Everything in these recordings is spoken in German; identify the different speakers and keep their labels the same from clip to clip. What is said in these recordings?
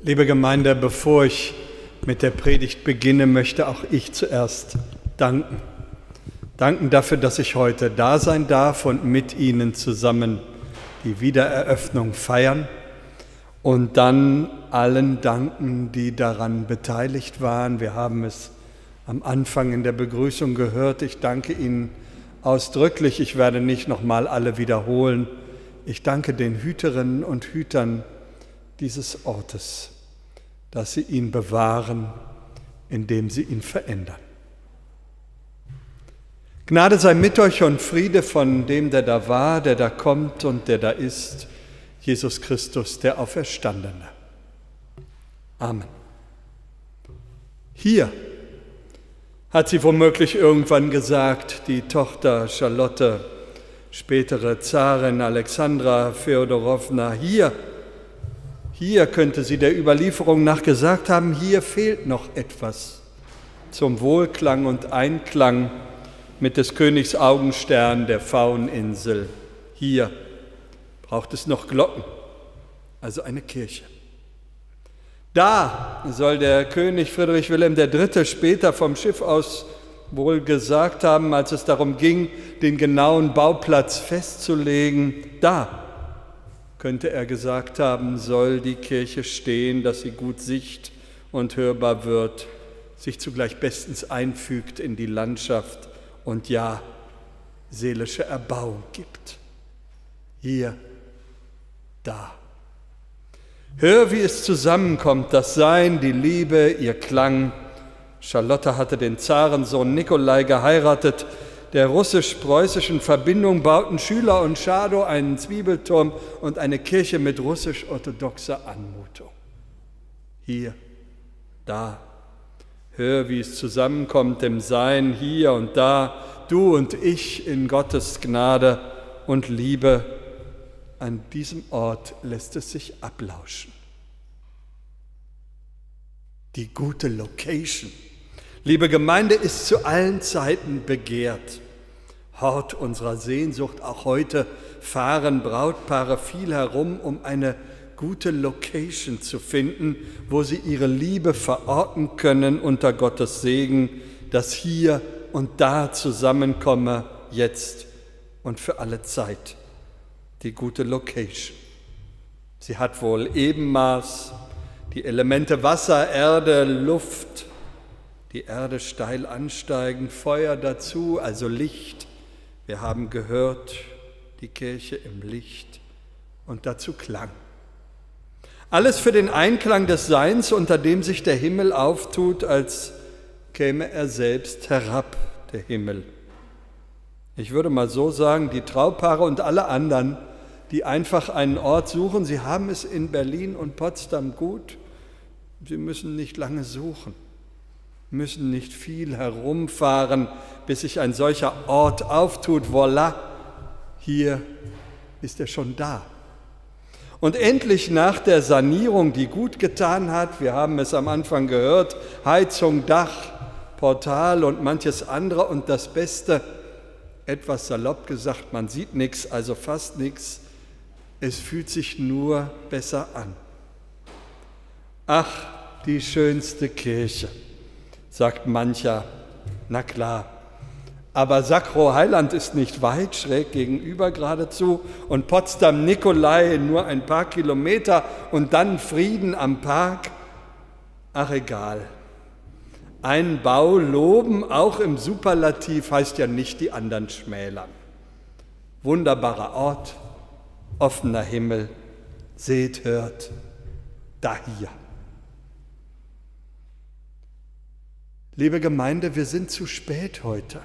Speaker 1: Liebe Gemeinde, bevor ich mit der Predigt beginne, möchte auch ich zuerst danken. Danken dafür, dass ich heute da sein darf und mit Ihnen zusammen die Wiedereröffnung feiern. Und dann allen danken, die daran beteiligt waren. Wir haben es am Anfang in der Begrüßung gehört. Ich danke Ihnen ausdrücklich. Ich werde nicht nochmal alle wiederholen. Ich danke den Hüterinnen und Hütern dieses Ortes, dass sie ihn bewahren, indem sie ihn verändern. Gnade sei mit euch und Friede von dem, der da war, der da kommt und der da ist, Jesus Christus, der Auferstandene. Amen. Hier hat sie womöglich irgendwann gesagt, die Tochter Charlotte, spätere Zarin Alexandra Feodorowna, hier könnte sie der Überlieferung nach gesagt haben, hier fehlt noch etwas zum Wohlklang und Einklang mit des Königs Augenstern der Fauninsel. Hier braucht es noch Glocken, also eine Kirche. Da soll der König Friedrich Wilhelm III. Später vom Schiff aus wohl gesagt haben, als es darum ging, den genauen Bauplatz festzulegen, da könnte er gesagt haben, soll die Kirche stehen, dass sie gut sicht- und hörbar wird, sich zugleich bestens einfügt in die Landschaft und ja, seelische Erbauung gibt. Hier, da. Hör, wie es zusammenkommt, das Sein, die Liebe, ihr Klang. Charlotte hatte den Zarensohn Nikolai geheiratet. Der russisch-preußischen Verbindung bauten Schüler und Schadow einen Zwiebelturm und eine Kirche mit russisch-orthodoxer Anmutung. Hier, da, hör, wie es zusammenkommt im Sein, hier und da, du und ich in Gottes Gnade und Liebe. An diesem Ort lässt es sich ablauschen. Die gute Location, liebe Gemeinde, ist zu allen Zeiten begehrt. Hort unserer Sehnsucht, auch heute fahren Brautpaare viel herum, um eine gute Location zu finden, wo sie ihre Liebe verorten können unter Gottes Segen, das hier und da zusammenkomme, jetzt und für alle Zeit. Die gute Location. Sie hat wohl Ebenmaß, die Elemente Wasser, Erde, Luft, die Erde steil ansteigend, Feuer dazu, also Licht. Wir haben gehört, die Kirche im Licht und dazu Klang. Alles für den Einklang des Seins, unter dem sich der Himmel auftut, als käme er selbst herab, der Himmel. Ich würde mal so sagen, die Traupaare und alle anderen, die einfach einen Ort suchen, sie haben es in Berlin und Potsdam gut, sie müssen nicht lange suchen, müssen nicht viel herumfahren, bis sich ein solcher Ort auftut. Voilà, hier ist er schon da. Und endlich nach der Sanierung, die gut getan hat, wir haben es am Anfang gehört, Heizung, Dach, Portal und manches andere und das Beste, etwas salopp gesagt, man sieht nichts, also fast nichts, es fühlt sich nur besser an. Ach, die schönste Kirche, sagt mancher, na klar, aber Sacro-Heiland ist nicht weit, schräg gegenüber geradezu und Potsdam-Nikolai nur ein paar Kilometer und dann Frieden am Park. Ach egal, einen Bau loben, auch im Superlativ, heißt ja nicht die anderen schmälern. Wunderbarer Ort, offener Himmel, seht, hört, da hier. Liebe Gemeinde, wir sind zu spät heute.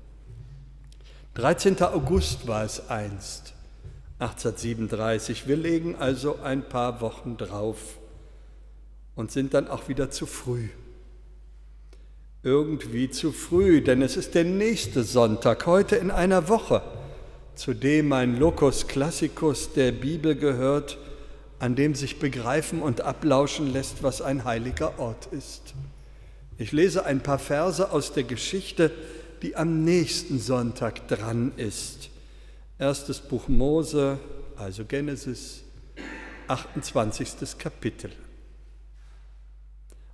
Speaker 1: 13. August war es einst, 1837. Wir legen also ein paar Wochen drauf und sind dann auch wieder zu früh. Irgendwie zu früh, denn es ist der nächste Sonntag, heute in einer Woche, zu dem ein Locus Classicus der Bibel gehört, an dem sich begreifen und ablauschen lässt, was ein heiliger Ort ist. Ich lese ein paar Verse aus der Geschichte, die am nächsten Sonntag dran ist. Erstes Buch Mose, also Genesis, 28. Kapitel.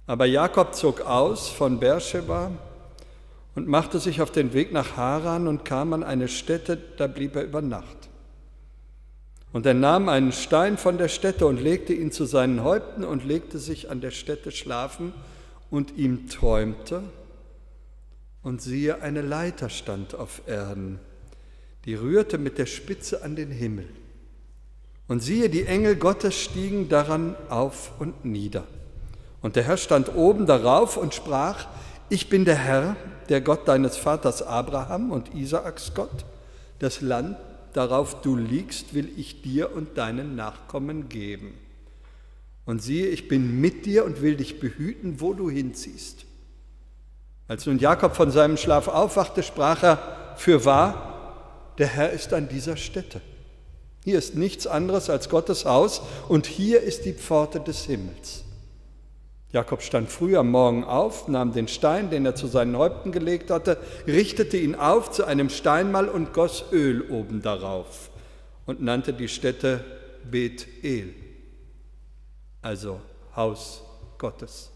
Speaker 1: Aber Jakob zog aus von Beersheba und machte sich auf den Weg nach Haran und kam an eine Stätte, da blieb er über Nacht. Und er nahm einen Stein von der Stätte und legte ihn zu seinen Häupten und legte sich an der Stätte schlafen, und ihm träumte, und siehe, eine Leiter stand auf Erden, die rührte mit der Spitze an den Himmel. Und siehe, die Engel Gottes stiegen daran auf und nieder. Und der Herr stand oben darauf und sprach: Ich bin der Herr, der Gott deines Vaters Abraham und Isaaks Gott. Das Land, darauf du liegst, will ich dir und deinen Nachkommen geben. Und siehe, ich bin mit dir und will dich behüten, wo du hinziehst. Als nun Jakob von seinem Schlaf aufwachte, sprach er: Fürwahr, der Herr ist an dieser Stätte. Hier ist nichts anderes als Gottes Haus, und hier ist die Pforte des Himmels. Jakob stand früh am Morgen auf, nahm den Stein, den er zu seinen Häupten gelegt hatte, richtete ihn auf zu einem Steinmal und goss Öl oben darauf und nannte die Stätte Bet-El, also Haus Gottes.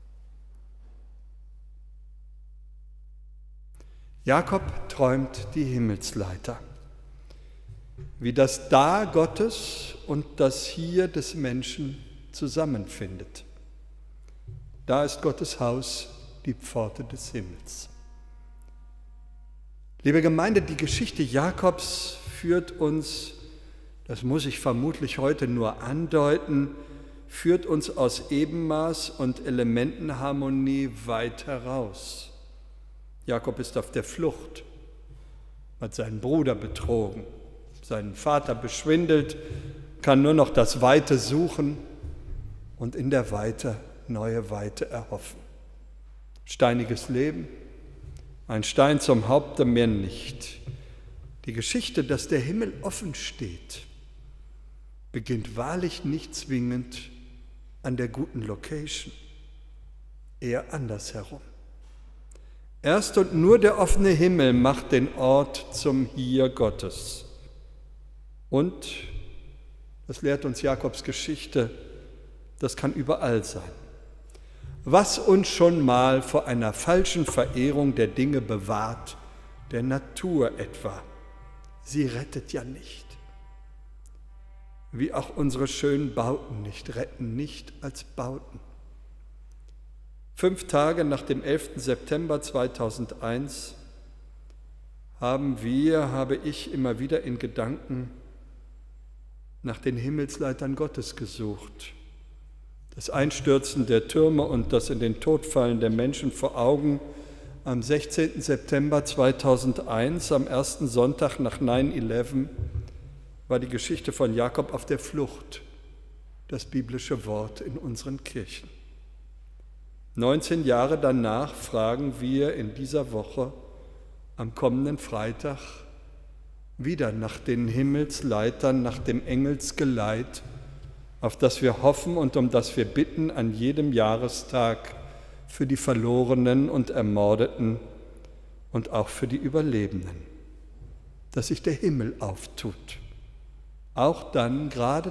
Speaker 1: Jakob träumt die Himmelsleiter, wie das Da Gottes und das Hier des Menschen zusammenfindet. Da ist Gottes Haus, die Pforte des Himmels. Liebe Gemeinde, die Geschichte Jakobs führt uns, das muss ich vermutlich heute nur andeuten, führt uns aus Ebenmaß und Elementenharmonie weit heraus. Jakob ist auf der Flucht, hat seinen Bruder betrogen, seinen Vater beschwindelt, kann nur noch das Weite suchen und in der Weite neue Weite erhoffen. Steiniges Leben, ein Stein zum Haupte, mehr nicht. Die Geschichte, dass der Himmel offen steht, beginnt wahrlich nicht zwingend an der guten Location, eher andersherum. Erst und nur der offene Himmel macht den Ort zum Hier Gottes. Und, das lehrt uns Jakobs Geschichte, das kann überall sein. Was uns schon mal vor einer falschen Verehrung der Dinge bewahrt, der Natur etwa, sie rettet ja nicht. Wie auch unsere schönen Bauten nicht retten, nicht als Bauten. 5 Tage nach dem 11. September 2001 habe ich immer wieder in Gedanken nach den Himmelsleitern Gottes gesucht. Das Einstürzen der Türme und das in den Tod fallen der Menschen vor Augen am 16. September 2001, am ersten Sonntag nach 9/11, war die Geschichte von Jakob auf der Flucht, das biblische Wort in unseren Kirchen. 19 Jahre danach fragen wir in dieser Woche am kommenden Freitag wieder nach den Himmelsleitern, nach dem Engelsgeleit, auf das wir hoffen und um das wir bitten an jedem Jahrestag für die Verlorenen und Ermordeten und auch für die Überlebenden, dass sich der Himmel auftut. Auch dann, gerade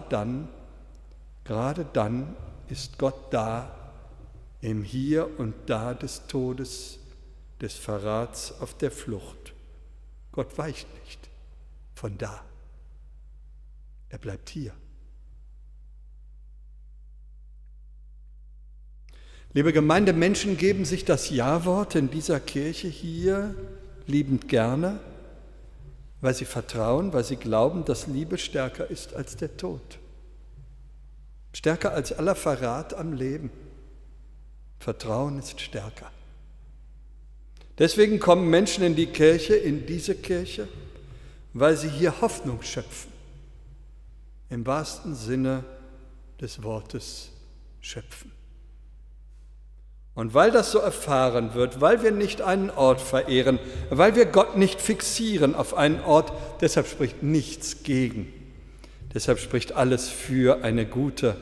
Speaker 1: dann ist Gott da, im Hier und Da des Todes, des Verrats auf der Flucht. Gott weicht nicht von da. Er bleibt hier. Liebe Gemeinde, Menschen geben sich das Ja-Wort in dieser Kirche hier liebend gerne, weil sie vertrauen, weil sie glauben, dass Liebe stärker ist als der Tod. Stärker als aller Verrat am Leben. Vertrauen ist stärker. Deswegen kommen Menschen in die Kirche, in diese Kirche, weil sie hier Hoffnung schöpfen. Im wahrsten Sinne des Wortes schöpfen. Und weil das so erfahren wird, weil wir nicht einen Ort verehren, weil wir Gott nicht fixieren auf einen Ort, deshalb spricht nichts gegen. Deshalb spricht alles für eine gute,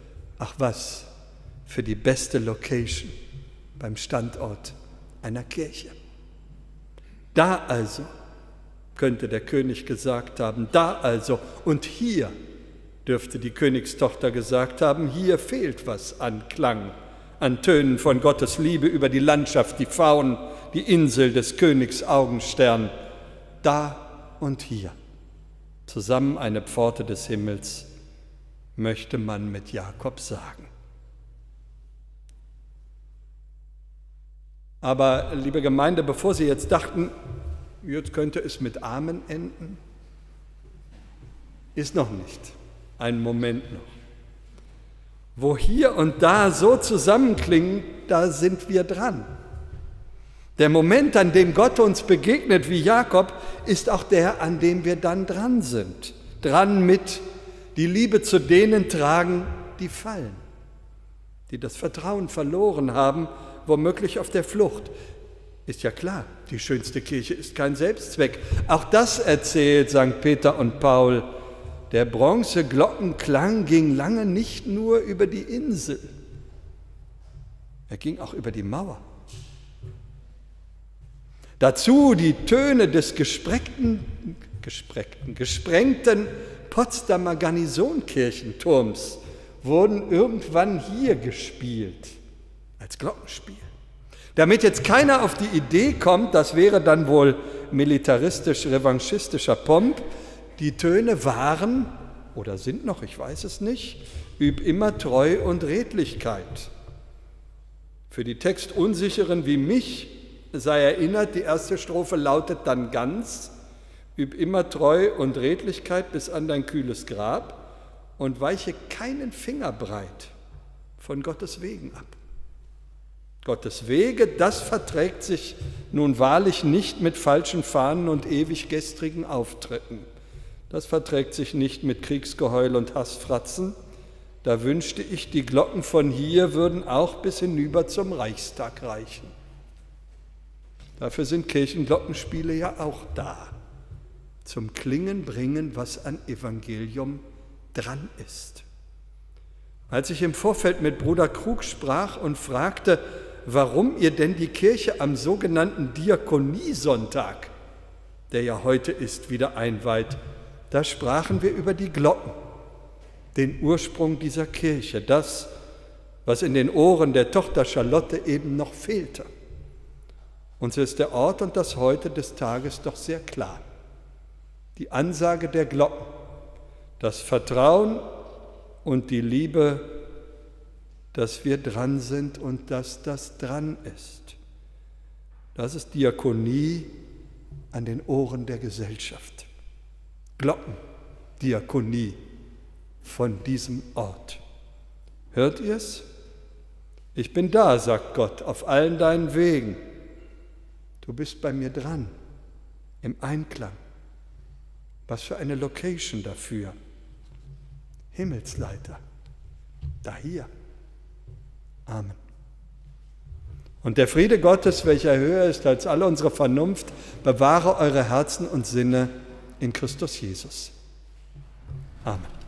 Speaker 1: für die beste Location beim Standort einer Kirche. Da also, könnte der König gesagt haben, da also und hier dürfte die Königstochter gesagt haben, hier fehlt was an Klang, an Tönen von Gottes Liebe über die Landschaft, die Faunen, die Insel des Königs Augenstern. Da und hier, zusammen eine Pforte des Himmels, möchte man mit Jakob sagen. Aber, liebe Gemeinde, bevor Sie jetzt dachten, jetzt könnte es mit Amen enden, ist noch nicht. Einen Moment noch. Wo hier und da so zusammenklingen, da sind wir dran. Der Moment, an dem Gott uns begegnet wie Jakob, ist auch der, an dem wir dann dran sind. Dran mit die Liebe zu denen tragen, die fallen, die das Vertrauen verloren haben, womöglich auf der Flucht. Ist ja klar, die schönste Kirche ist kein Selbstzweck. Auch das erzählt St. Peter und Paul. Der Bronzeglockenklang ging lange nicht nur über die Insel, er ging auch über die Mauer. Dazu die Töne des gesprengten Potsdamer Garnisonkirchenturms wurden irgendwann hier gespielt, als Glockenspiel. Damit jetzt keiner auf die Idee kommt, das wäre dann wohl militaristisch-revanchistischer Pomp, die Töne waren oder sind noch, ich weiß es nicht, üb immer Treu und Redlichkeit. Für die Textunsicheren wie mich sei erinnert, die erste Strophe lautet dann ganz: Üb immer Treu und Redlichkeit bis an dein kühles Grab und weiche keinen Finger breit von Gottes Wegen ab. Gottes Wege, das verträgt sich nun wahrlich nicht mit falschen Fahnen und ewig gestrigen Auftritten. Das verträgt sich nicht mit Kriegsgeheul und Hassfratzen. Da wünschte ich, die Glocken von hier würden auch bis hinüber zum Reichstag reichen. Dafür sind Kirchenglockenspiele ja auch da. Zum Klingen bringen, was an Evangelium dran ist. Als ich im Vorfeld mit Bruder Krug sprach und fragte, warum ihr denn die Kirche am sogenannten Diakoniesonntag, der ja heute ist, wieder einweiht, da sprachen wir über die Glocken, den Ursprung dieser Kirche, das, was in den Ohren der Tochter Charlotte eben noch fehlte. Uns ist der Ort und das Heute des Tages doch sehr klar. Die Ansage der Glocken, das Vertrauen und die Liebe, dass wir dran sind und dass das dran ist. Das ist Diakonie an den Ohren der Gesellschaft. Glockendiakonie von diesem Ort. Hört ihr's? Ich bin da, sagt Gott, auf allen deinen Wegen. Du bist bei mir dran, im Einklang. Was für eine Location dafür. Himmelsleiter, da hier. Amen. Und der Friede Gottes, welcher höher ist als alle unsere Vernunft, bewahre eure Herzen und Sinne in Christus Jesus. Amen.